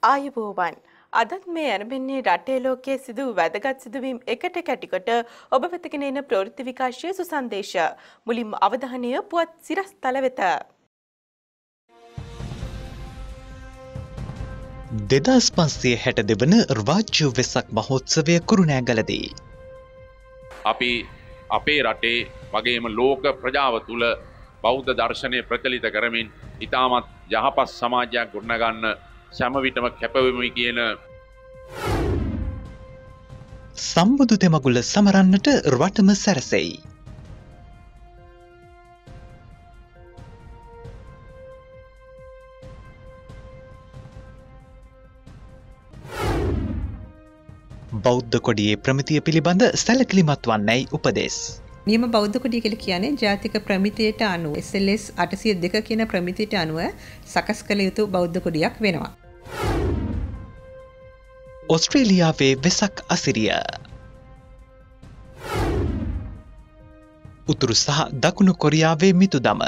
ආයුබෝවන් අදත් මේ ඇරඹෙන්නේ රටේ ලෝකයේ සිදු වැදගත් සිදුවීම් එකට කැටිකොට ඔබ වෙතගෙන එන ප්‍රවෘත්ති විකාශය සුසන්දේශ මුලින්ම අවධානය පුවත් සිරස්තල වෙත 2562 වන රාජ්‍ය වෙසක් මහෝත්සවය කුරුණෑගලදී අපි අපේ රටේ වගේම ලෝක ප්‍රජාව තුළ බෞද්ධ දර්ශනය ප්‍රචලිත කරමින් ඉතාමත් යහපත් සමාජයක් ගොඩනගන්න සෑම විටම කැපවෙමි කියන සම්බුදු තෙමගුල සමරන්නට රටම සැරසෙයි. බෞද්ධ කොඩියේ ප්‍රමිතිය පිළිබඳ සැලකිලිමත් වන්නයි උපදෙස්. නියම බෞද්ධ කොඩිය කියලා කියන්නේ ජාතික ප්‍රමිතියට අනුව SLS 802 කියන ප්‍රමිතියට අනුව සකස් කළ යුතු බෞද්ධ කොඩියක් වෙනවා. ඔස්ට්‍රේලියාවේ වෙසක් අසිරිය උතුරු සහ දකුණු කොරියාවේ මිතුදම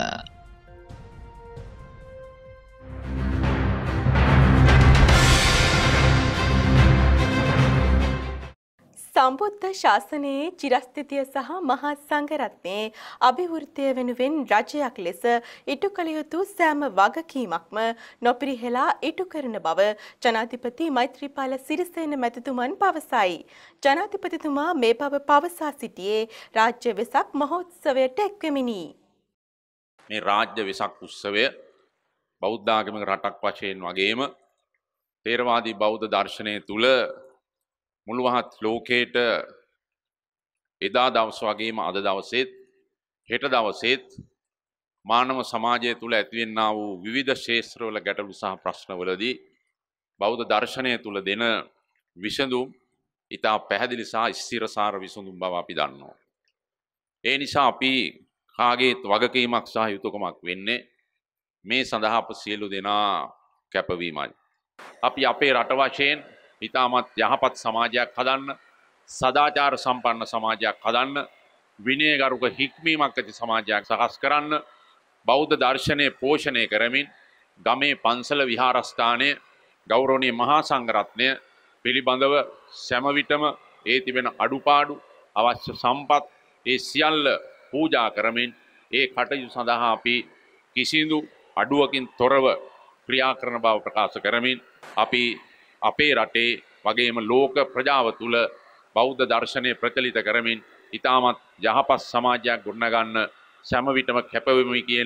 සම්බුද්ධ ශාසනයේ චිරස්ථිතිය සහ මහා සංඝරත්නයේ අභිවෘද්ධිය වෙනුවෙන් රජයක් ලෙස ඉටු කළ යුතු සෑම වගකීමක්ම නොපිරිහෙලා ඉටු කරන බව ජනාධිපති මෛත්‍රීපාල සිරිසේන මැතිතුමන් පවසයි. ජනාධිපතිතුමා මේ බව පවසා සිටියේ රාජ්‍ය වෙසක් මහෝත්සවයට එක්වෙමිනි. මේ රාජ්‍ය වෙසක් උත්සවය බෞද්ධ ආගමික රටක් වශයෙන් වගේම තේරවාදී බෞද්ධ දර්ශනය තුළ මුළුමහත් ලෝකයට එදා දවස වගේම අද දවසේත් හෙට දවසේත් මානව සමාජය තුළ ඇතිවෙන්නා වූ විවිධ ශේත්‍රවල ගැටලු සහ ප්‍රශ්නවලදී බෞද්ධ දර්ශනය තුළ දෙන විසඳුම් ඉතා පැහැදිලි සහ ස්ථිරසාර විසඳුම් බව අපි දන්නවා. ඒ නිසා අපි කාගේත් වගකීමක් සහ යුතුයකමක් වෙන්නේ මේ සඳහා අප සියලු දෙනා කැපවීමයි. අපි අපේ රට වශයෙන් ඉතාමත් යහපත් සමාජයක් හදන්න, සදාචාර සම්පන්න සමාජයක් හදන්න, විනයගරුක හික්මීමක් ඇති සමාජයක් සකස් කරන්න, බෞද්ධ දර්ශනය පෝෂණය කරමින් ගමේ පන්සල විහාරස්ථානය ගෞරවනීය මහා සංඝරත්නය පිළිබඳව සෑම විටම ඒ තිබෙන අඩුපාඩු අවශ්‍ය සම්පත් ඒ සියල්ල පූජා කරමින් ඒ කටයුතු සඳහා අපි කිසිදු අඩුවකින් තොරව ක්‍රියා කරන බව ප්‍රකාශ කරමින් අපි අපේ රටේ වගේම ලෝක ප්‍රජාව තුළ බෞද්ධ දර්ශනය ප්‍රචලිත කරමින් ඉතාමත් යහපත් සමාජයක් ගොඩනගන්න සෑම විටම කැපවෙමි කියන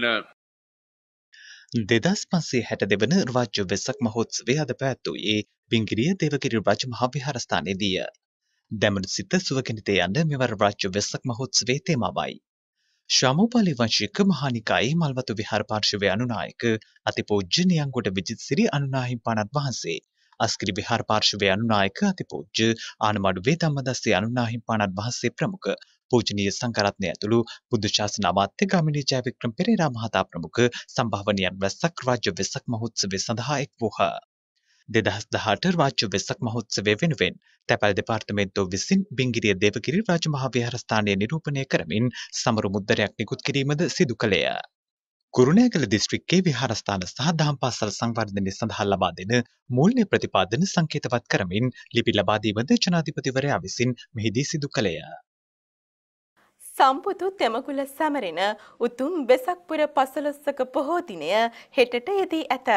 2562 වන රාජ්‍ය වෙසක් මහෝත්සවය අද පැවැත්වුවේ බිංගිරිය දේවගිරි රජ මහා විහාරස්ථානයේදීය. දැමණු සිත සුවකෙනිතේ යන මෙවර රාජ්‍ය වෙසක් මහෝත්සවයේ තේමාවයි. ශ්‍රාමෝපාලි වංශික මහානිකායේ මල්වතු විහාර පාර්ශවයේ අනුනායක අතිපූජ්‍ය නියංගොඩ විජිත්සිරි අනුනාහිමිපාණන් වහන්සේ, අස්කිරි විහාර පාර්ශවයේ අනුනායක අතිපූජ්‍ය ආනමඩුවේ ධම්මදස්සේ අනුනාහිමිපාණන් වහන්සේ ප්‍රමුඛ පූජනීය සංඝරත්නය ඇතුළු බුද්ධ ශාසන අමාත්‍ය ගාමිණී ජයවික්‍රම පෙරේරා මහතා ප්‍රමුඛ සම්භාවනීයන් රැසක් රාජ්‍ය වෙසක් මහෝත්සවය සඳහා එක් වූහ. 2018 රාජ්‍ය වෙසක් මහෝත්සවය වෙනුවෙන් තැපැල් දෙපාර්තමේන්තුව විසින් බිංගිරිය දේවගිරි රාජමහා විහාරස්ථානය නිරූපණය කරමින් සමරු මුද්දරයක් නිකුත් කිරීමද සිදු කළේය. කුරුණෑගල දිස්ත්‍රික්කයේ විහාරස්ථාන සහ දහම් පාසල් සංවර්ධනය සඳහා ලබා දෙන මූල්‍ය ප්‍රතිපාදන සංකේතවත් කරමින් ලිපි ලබා දීමද ජනාධිපතිවරයා විසින් මෙහිදී සිදු කළේය. සම්බුදු තෙමගුල සැමරෙන උතුම් වෙසක් පුර පසළොස්වක පොහෝ දිනය හෙටට යෙදී ඇත.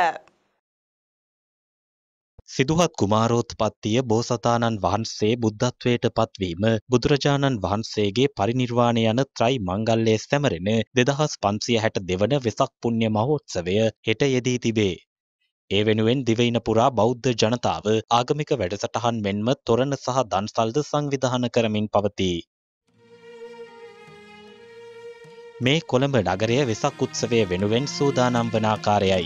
සිදුහත් කුමාරෝත්පත්තිය බෝසතාණන් වහන්සේ බුද්ධත්වයට පත්වීම බුදුරජාණන් වහන්සේගේ පරිනිර්වාණය යන ත්‍රයි මංගල්‍යය සැමරෙන 2562 වන වෙසක් පුණ්‍ය මහෝත්සවය හෙට යෙදී තිබේ. ඒ වෙනුවෙන් දිවයින පුරා බෞද්ධ ජනතාව ආගමික වැඩසටහන් මෙන්ම තොරණ සහ දන්සල්ද සංවිධාන කරමින් පවතී. මේ කොළඹ නගරය වෙසක් උත්සවය වෙනුවෙන් සූදානම් වන ආකාරයයි.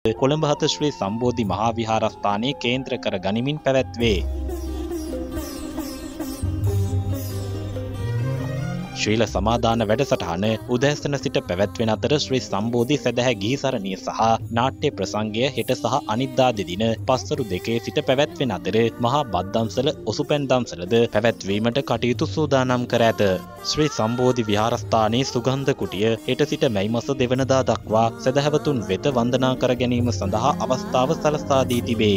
කොළඹ හත ශ්‍රී සම්බෝධි මහා විහාරස්ථානයේ කේන්ද්‍ර කර ගනිමින් පැවැත්වේ. ශ්‍රීල සමාදාන වැඩසටහන උදෑසන සිට පැවැත්වෙන අතර ශ්‍රී සම්බෝධි සැදැහැ ගිහිසරණිය සහ නාට්‍ය ප්‍රසංගය හෙට සහ අනිද්දා දෙදින පස්වරු 2 සිට පැවැත්වෙන අතර මහා බද්දම්සල ඔසුපැන් දම්සලද පැවැත්වීමට කටයුතු සූදානම් කර ඇත. ශ්‍රී සම්බෝධි විහාරස්ථානයේ සුගන්ධ කුටිය හෙට සිට මැයි මාස 2 වෙනිදා දක්වා සැදැහැවතුන් වෙත වන්දනා කර ගැනීම සඳහා අවස්ථාව සලසා දී තිබේ.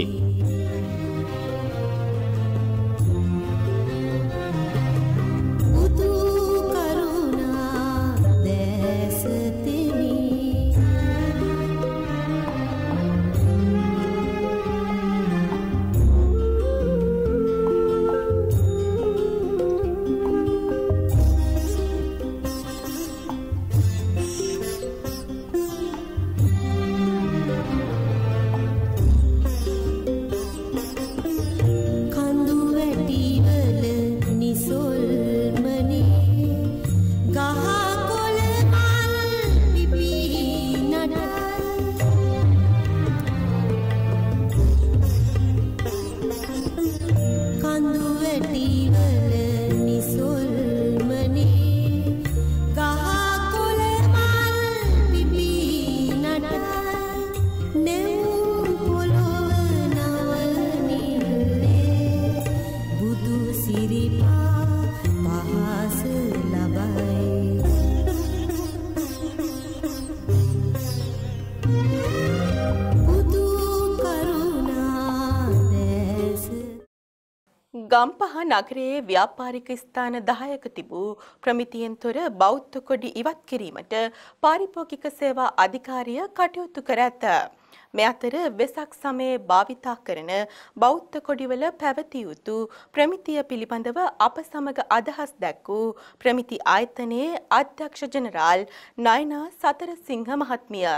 ගම්පහ නගරයේ ව්‍යාපාරික ස්ථාන 10ක තිබූ ප්‍රමිතියෙන් තොර බෞද්ධ කොඩි ඉවත් කිරීමට පාරිභෝගික සේවා අධිකාරිය කටයුතු කර ඇත. මේ අතර වෙසක් සමයේ භාවිතා කරන බෞද්ධ කොඩිවල පැවතිය යුතු ප්‍රමිතිය පිළිබඳව අප සමග අදහස් දැක්වූ ප්‍රමිති ආයතනයේ අධ්‍යක්ෂ ජෙනරාල් නයනා සතරසිංහ මහත්මිය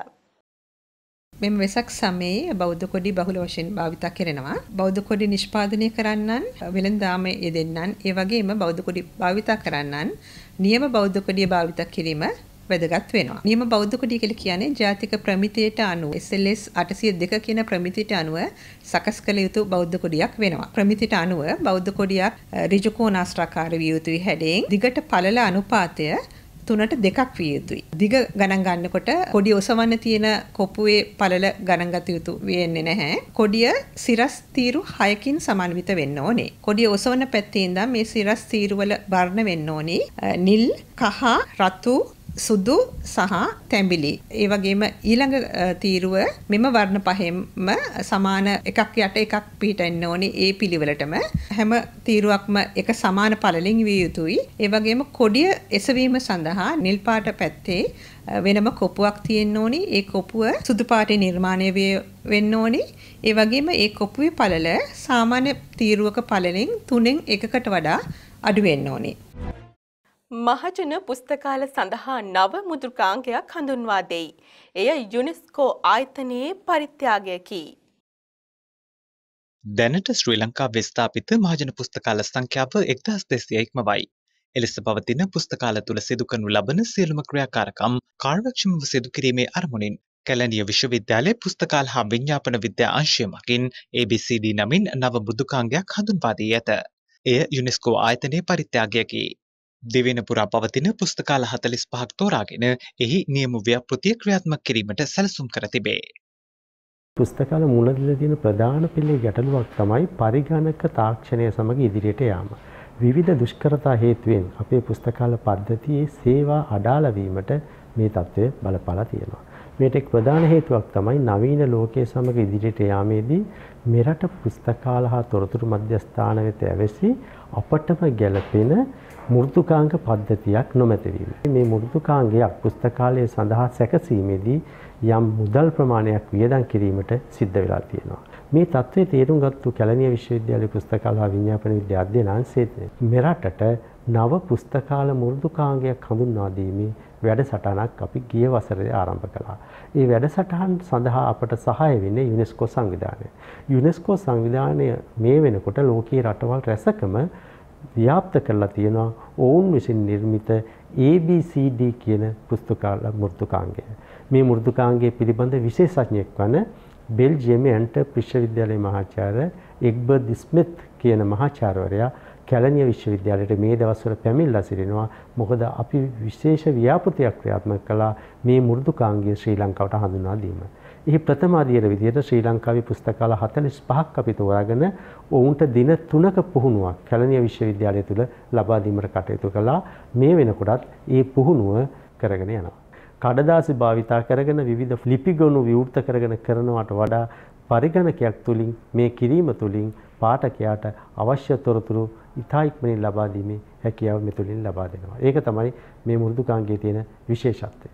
මෙම වෙසක් සමයේ බෞද්ධ කොඩි බහුල වශයෙන් භාවිතා කරනවා. බෞද්ධ කොඩි නිෂ්පාදනය කරන්නන්, වෙළඳාමේ යෙදෙන්නන්, ඒ වගේම බෞද්ධ කොඩි භාවිතා කරන්නන් නියම බෞද්ධ කොඩිය භාවිතා කිරීම වැදගත් වෙනවා. නියම බෞද්ධ කොඩිය කියලා කියන්නේ ජාතික ප්‍රමිතියට අනුව SLS 802 කියන ප්‍රමිතියට අනුව සකස් කළ යුතු බෞද්ධ කොඩියක් වෙනවා. ප්‍රමිතියට අනුව බෞද්ධ කොඩියක් ඍජු කෝණාශ්‍රාකාර විය යුතුයි හැඩයෙන්. දිගට පළල අනුපාතය 3ට 2ක් විය යුතුයි. දිග ගණන් ගන්නකොට කොඩිය ඔසවන්න තියෙන කොපුවේ පළල ගණන් ගත යුතු වෙන්නේ නැහැ. කොඩිය සිරස් තීරු 6කින් සමන්විත වෙන්න ඕනේ. කොඩිය ඔසවන පැත්තේ ඉඳන් මේ සිරස් තීරු වල වර්ණ වෙන්න ඕනේ. නිල්, කහ, රතු, සුදු සහ තැඹිලි. ඒ වගේම ඊළඟ තීරුව මෙම වර්ණ පහෙම සමාන එකක් යට එකක් පිහිටෙන්න ඕනේ ඒ පිළිවෙලටම. හැම තීරුවක්ම එක සමාන පළලින් විය යුතුයි. ඒ වගේම කොඩිය එසවීම සඳහා නිල් පාට පැත්තේ වෙනම කොපුවක් තියෙන්න ඕනේ. ඒ කොපුව සුදු පාටේ නිර්මාණය වෙන්න ඕනේ. ඒ වගේම ඒ කොපුවේ පළල සාමාන්‍ය තීරුවක පළලෙන් 3න් එකකට වඩා අඩු වෙන්න ඕනේ. මහජන පුස්තකාල සඳහා නව මුද්‍රකාංගයක් හඳුන්වා දෙයි. එය යුනෙස්කෝ ආයතනයේ පරිත්‍යාගයකි. දැනට ශ්‍රී ලංකාවේ ස්ථාපිත මහජන පුස්තකාල සංඛ්‍යාව 1200 ඉක්මවයි. එලෙස පවතින පුස්තකාල තුළ සිදු කරනු ලබන සියලුම ක්‍රියාකාරකම් කාර්යක්ෂමව සිදු කිරීමේ අරමුණින් කැලණිය විශ්වවිද්‍යාලයේ පුස්තකාල හා විඥාපන විද්‍යා අංශය මගින් ABCD නමින් නව මෘදුකාංගයක් හඳුන්වා දී ඇත. එය යුනෙස්කෝ ආයතනයේ පරිත්‍යාගයකි. දෙවෙන පුරා පවතින පුස්තකාල 45ක් තෝරාගෙන එහි නියම ව්‍යාපෘතිය ක්‍රියාත්මක කිරීමට සැලසුම් කර තිබේ. පුස්තකාල මුල දීලා තියෙන ප්‍රධාන පිළේ ගැටලුවක් තමයි පරිගණක තාක්ෂණය සමග ඉදිරියට යාම. විවිධ දුෂ්කරතා හේතුවෙන් අපේ පුස්තකාල පද්ධතියේ සේවා අඩාල වීමට මේ තත්ත්වය බලපාලා තියෙනවා. මේට එක් ප්‍රධාන හේතුවක් තමයි නවීන ලෝකයේ සමග ඉදිරියට යාමේදී මෙරට පුස්තකාල හා තොරතුරු මධ්‍යස්ථාන වෙත ඇවිසි අපටම ගැළපෙන මෘදුකාංග පද්ධතියක් නොමැතිවීම. මේ මෘදුකාංගයක් පුස්තකාලය සඳහා සැකසීමේදී යම් මුදල් ප්‍රමාණයක් වියදම් කිරීමට සිද්ධ වෙලා තියෙනවා. මේ තත්ත්වයේ තේරුම් ගත්තු කැලණිය විශ්වවිද්‍යාලයේ පුස්තකාල හා විඥාපන විද්‍යා අධ්‍යයන අංශයේ මෙරටට නව පුස්තකාල මෘදුකාංගයක් හඳුන්වා දීමේ වැඩසටහනක් අපි ගිය වසරේ ආරම්භ කළා. මේ වැඩසටහන සඳහා අපට සහාය වෙන්නේ යුනෙස්කෝ සංවිධානය. යුනෙස්කෝ සංවිධානය මේ වෙනකොට ලෝකීය රටවල් රැසකම ව්‍යාප්ත කරලා තියෙනවා ඔවුන් විසින් නිර්මිත ABCD කියන පුස්තකාල මෘදුකාංගය. මේ මෘදුකාංගයේ පිළිබඳ විශේෂඥයෙක් වන බෙල්ජියමේ ඇන්ටර්ප් විශ්වවිද්‍යාලයේ මහාචාර්ය එග්බර්ට් ස්මිත් කියන මහාචාර්යවරයා කැලණිය විශ්වවිද්‍යාලයට මේ දවස්වල පැමිණලා සිටිනවා. මොකද අපි විශේෂ ව්‍යාපෘතියක් ක්‍රියාත්මක කළා මේ මෘදුකාංගය ශ්‍රී ලංකාවට හඳුන්වා දීම. එහි ප්‍රථම අදියර විදියට ශ්‍රී ලංකාවේ පුස්තකාල 45ක් අපි තෝරාගෙන ඔවුන්ට දින 3ක පුහුණුවක් කැලණිය විශ්වවිද්‍යාලය තුල ලබා දීමට කටයුතු කළා. මේ වෙනකොටත් මේ පුහුණුව කරගෙන යනවා. කඩදාසි භාවිතා කරගෙන විවිධ ලිපිගොනු විවෘත කරගෙන කරනවට වඩා පරිගණකයක් තුලින් මේ කිරීම තුලින් පාඨකයාට අවශ්‍ය තොරතුරු ඉතා ඉක්මනින් ලබා දීමේ හැකියාව මෙතුලින් ලබා දෙනවා. ඒක තමයි මේ මෘදුකාංගයේ තියෙන විශේෂත්වය.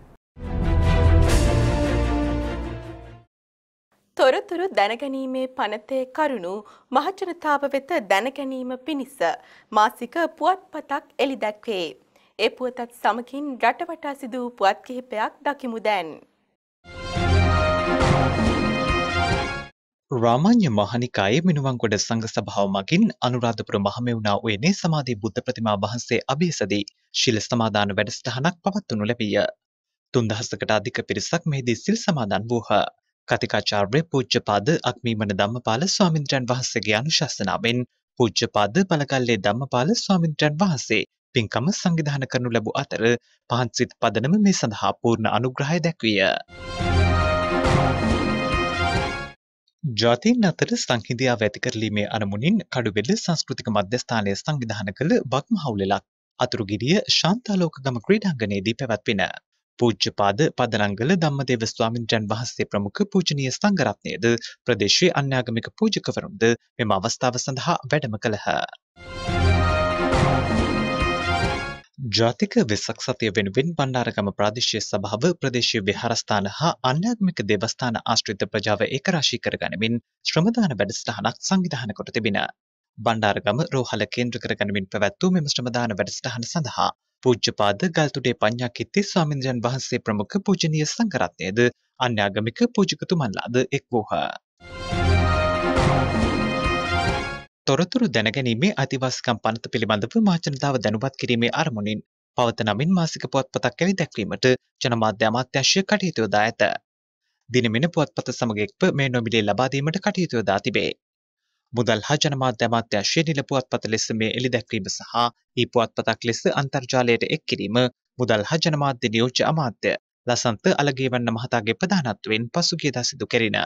තොරතුරු දැනගැනීමේ පනතේ කරුණු මහජනතාව වෙත දැනගැනීම පිණිස මාසික පුවත්පතක් එළි දැක්වේ. ඒ පුවතත් සමගින් රටවටා සිදු වූ පුවත් කිහිපයක් දකිමු දැන්. රාමාන්‍ය මහනිකායේ මිනුවන්ගොඩ සංඝ සභාව මගින් අනුරාධපුර මහමෙවුනා උයනේ සමාධි බුද්ධ ප්‍රතිමා වහන්සේ අභියසදී ශිල සමාදාන වැඩසටහනක් පවත්වනු ලැබිය. 3000කට අධික පිරිසක් මෙහිදී සිල් සමාදන් වූහ. කතිකාචාර්ය පූජ්‍යපාද අක්මීමන ධම්මපාල ස්වාමීන්ද්‍රයන් වහන්සේගේ අනුශාසනාවෙන් පූජ්‍යපාද බලගල්ලේ ධම්මපාල ස්වාමීන්ද්‍රයන් වහන්සේ පින්කම සංවිධානය කරනු ලැබූ අතර පහන්සිත් පදනම මේ සඳහා පූර්ණ අනුග්‍රහය දැක්විය. ජාතීන් අතර සංහිඳියාව ඇති කරලීමේ අරමුණින් කඩුවෙල සංස්කෘතික මධ්‍යස්ථානය සංවිධානය කළ බක්මහවුලක් අතුරුගිරිය ශාන්තාලෝක ගම ක්‍රීඩාංගණයේදී පැවැත්වින. පූජ්‍යපාද පදනංගල ධම්මදේව ස්වාමීන්ද්‍රයන් වහන්සේ ප්‍රමුඛ පූජනීය සංඝරත්නයද ප්‍රදේශීය අන්‍යාගමික පූජකවරුන්ද මෙම අවස්ථාව සඳහා වැඩම කළහ. ජාතික වෙසක් සතිය වෙනුවෙන් බණ්ඩාරගම ප්‍රාදේශීය සභාව ප්‍රදේශීය විහාරස්ථාන හා අන්‍යාගමික දේවස්ථාන ආශ්‍රිත ප්‍රජාව ඒකරාශී කරගනිමින් ශ්‍රමදාන වැඩසටහනක් සංවිධානය කොට තිබින. බණ්ඩාරගම රෝහල කේන්ද්‍ර කරගනිමින් පැවැත් වූ මෙම ශ්‍රමදාන වැඩසටහන සඳහා පූජ්‍යපාද ගල්තුඩේ පඤ්ඤාකිත්ති ස්වාමීන්ද්‍රයන් වහන්සේ ප්‍රමුඛ පූජනීය සංඝරත්නයද අන්‍යාගමික පූජකතුමන්ලාද එක් වූහ. තොරතුරු දැනගැනීමේ අයිතිවාසිකම් පනත පිළිබඳව මහජනතාව දැනුවත් කිරීමේ අරමුණින් පවත නමින් මාසික පුවත්පතක් එළි දැක්වීමට ජනමාධ්‍ය අමාත්‍යාංශය කටයුතු යොදා ඇත. දිනමින පුවත්පත සමග එක්ව මේ නොමිලේ ලබා දීමට කටයුතු යොදා තිබේ. මුදල් හා ජනමාධ්‍ය අමාත්‍යාංශයේ නිල පුවත්පත ලෙස මේ එළි දැක්වීම සහ ඊ පුවත්පතක් ලෙස අන්තර්ජාලයට එක් කිරීම මුදල් හා ජනමාධ්‍ය නියෝජ්‍ය අමාත්‍ය ලසන්ත අලගේවන්න මහතාගේ ප්‍රධානත්වයෙන් පසුගියදා සිදු කෙරිණ.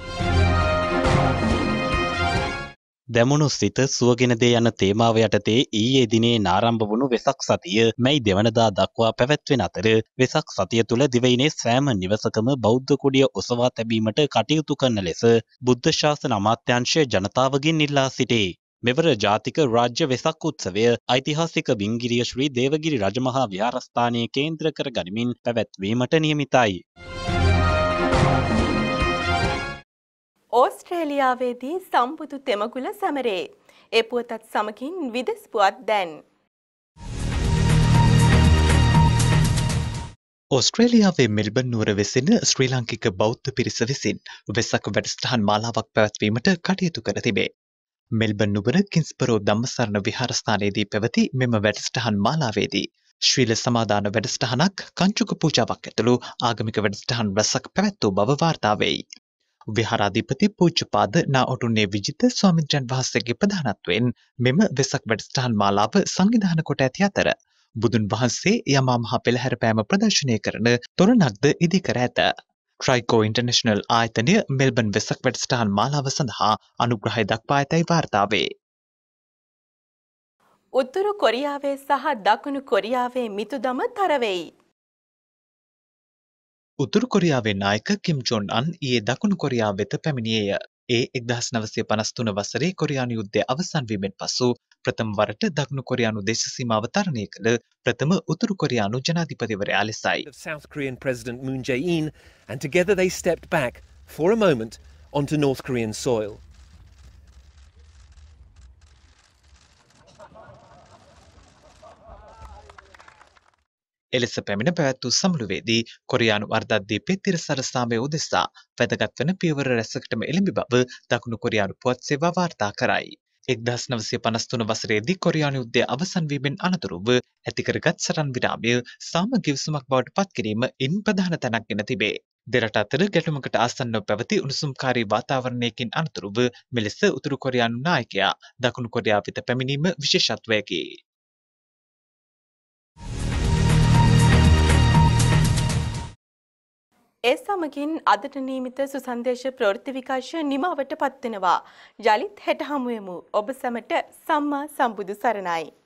දැමුණු සිත සුවගෙන දේ යන තේමාව යටතේ ඊයේ දිනේ ආරම්භ වුණු වෙසක් සතිය මැයි දෙවනදා දක්වා පැවැත්වෙන අතර වෙසක් සතිය තුළ දිවයිනේ සෑම නිවසකම බෞද්ධ කුඩිය ඔසවා තැබීමට කටයුතු කරන ලෙස බුද්ධ ශාසන අමාත්‍යාංශය ජනතාවගෙන් ඉල්ලා සිටේ. මෙවර ජාතික රාජ්‍ය වෙසක් උත්සවය ඓතිහාසික බිංගිරිය ශ්‍රී දේවගිරි රජමහා විහාරස්ථානයේ කේන්ද්‍ර කර ගනිමින් පැවැත්වීමට නියමිතයි. ඕස්ට්‍රේලියාවේදී සම්බුදු තෙමගුල සැමරේ. ඒ පුවතත් සමගින් විදෙස් පුවත් දැන්. ඕස්ට්‍රේලියාවේ මෙල්බන් නුවර වෙසෙන ශ්‍රී ලාංකික බෞද්ධ පිරිස විසින් වෙසක් වැඩසටහන් මාලාවක් පැවැත්වීමට කටයුතු කර තිබේ. මෙල්බන් නුවර කින්ස්බරෝ ධම්මසරණ විහාරස්ථානයේදී පැවති මෙම වැඩසටහන් මාලාවේදී ශ්‍රීල සමාදාන වැඩසටහනක් කංචුක පූජාවක් ඇතුළු ආගමික වැඩසටහන් රැසක් පැවැත් වූ බව වාර්තා වෙයි. විහාරාධිපති පූජ්‍යපාද නා ඔටුන්නේ විජිත ස්වාමීන්ද්‍රයන් වහන්සේගේ ප්‍රධානත්වයෙන් මෙම වෙසක් වැඩසටහන් මාලාව සංවිධානය කොට ඇති අතර බුදුන් වහන්සේ යමා මහ පෙළහැර පෑම ප්‍රදර්ශනය කරන තොරණක්ද ඉදිකර ඇත. ට්‍රයිකෝ ඉන්ටර්නැෂනල් ආයතනය මෙල්බන් වෙසක් වැඩසටහන් මාලාව සඳහා අනුග්‍රහය දක්වා ඇතැයි වාර්තා වේ. උතුරු කොරියාවේ සහ දකුණු කොරියාවේ මිතුදම තරවෙයි. උතුරු කොරියාවේ නායක කිම් ජොන් අන් ඊයේ දකුණු කොරියාව වෙත පැමිණියේය. ඒ 1953 වසරේ කොරියානු යුද්ධය අවසන් වීමෙන් පසු ප්‍රථම වරට දකුණු කොරියානු දේශ සීමාව තරණය කළ ප්‍රථම උතුරු කොරියානු ජනාධිපතිවරයා ලෙසයි. South Korean President Moon Jae-in, and together they stepped back for a moment onto North Korean soil. එලෙස පැමිණ පැවැත් වූ සමුළුවේදී කොරියානු අර්ධද්වීපයේ තිරසර සාමය උදෙසා වැදගත් වන පියවර රැසකටම එළඹි බව දකුණු කොරියානු පුවත් සේවා වාර්තා කරයි. 1953 වසරේදී කොරියානු යුද්ධය අවසන් වීමෙන් අනතුරුව ඇතිකරගත් සටන් විරාමය සාම ගිවිසුමක් බවට පත් කිරීම ඉන් ප්‍රධාන තැනක් ගෙන තිබේ. දෙරට අතර ගැටුමකට ආසන්නව පැවති උණුසුම්කාරී වාතාවරණයකින් අනතුරුව මෙලෙස උතුරු කොරියානු නායකයා දකුණු කොරියාව වෙත පැමිණීම විශේෂත්වයකි. ඒ සමගින් අදට නියමිත සුසන්දේශ ප්‍රවෘත්ති විකාශය නිමාවට පත්වෙනවා. යලිත් හෙට හමුවෙමු. ඔබ සැමට සම්මා සම්බුදු සරණයි.